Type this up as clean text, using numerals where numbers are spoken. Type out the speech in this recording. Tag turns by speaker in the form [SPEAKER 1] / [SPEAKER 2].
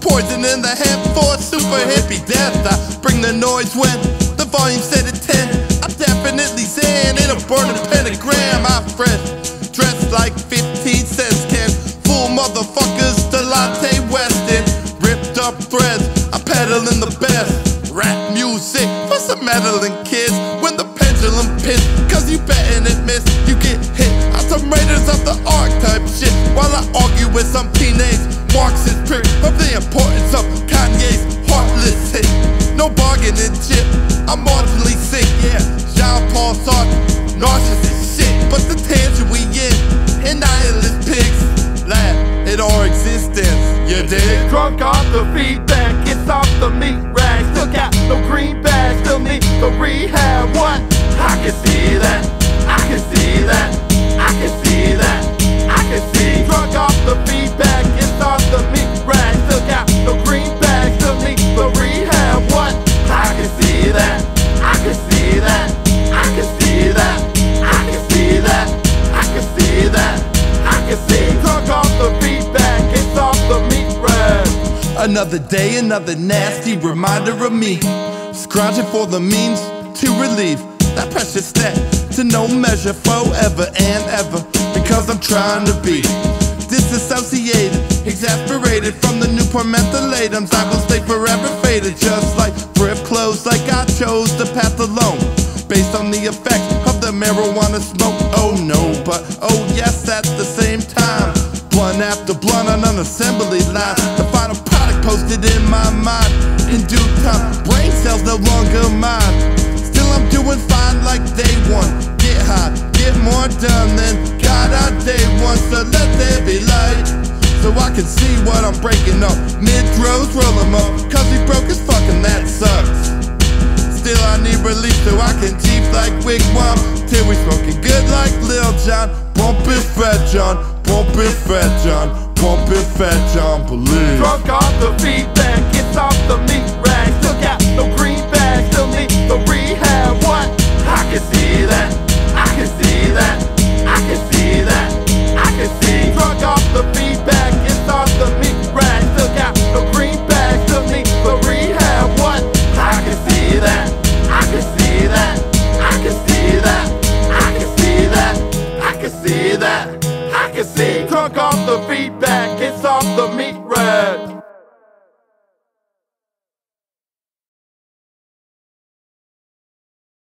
[SPEAKER 1] poison in the hemp for a super hippie death. I bring the noise when the volume set at 10. I'm definitely zen in a burning pentagram. I'm fresh, dressed like 15 cents can. Fool motherfuckers to latte westin. Ripped up threads, I'm peddling the best rap music for some meddling kids. When the pendulum pits, cause you betting it miss, you get hit on some Raiders of the Ark type shit. While I argue with some teenage Marxist prick of the importance of Kanye's heartless hit. No bargaining chip, I'm marginally sick, yeah. Jean-Paul Sartre, narcissist shit. But the tangent we in nihilist pigs laugh at our existence, you dig?
[SPEAKER 2] Drunk off the feedback, it's off the meat rag. Still got no green bag, still need the rehab. What? I can see that, I can see that, I can see that, I can see. Drunk off the feedback, it's off the meat rag. Still got no green bag, still need the rehab. What? I can see that, I can see that, I can see that, I can see that, I can see that, I can see. Drunk off the feedback, it's off the meat rag.
[SPEAKER 1] Another day, another nasty reminder of me, scrounging for the means to relieve that precious debt to no measure forever and ever. Because I'm trying to be disassociated, exasperated from the Newport mentholatums. I will stay forever faded, just like thrift clothes, like I chose the path alone, based on the effects of the marijuana smoke. Oh no, but oh yes at the same time. Blunt after blunt on an assembly line, the final product posted in my mind. In due time, brain cells no longer mine. Still I'm doing fine like day one. Get high, get more done than God on day one. So let there be light, so I can see what I'm breaking up. Mid-throws, roll 'em up, cause he broke his fucking that sucks. Still I need relief so I can teeth like wigwam. Till we smoking good like Lil Jon. Bump it fat John, bump it fat John, bump it fat John, believe.
[SPEAKER 2] Drunk off the feet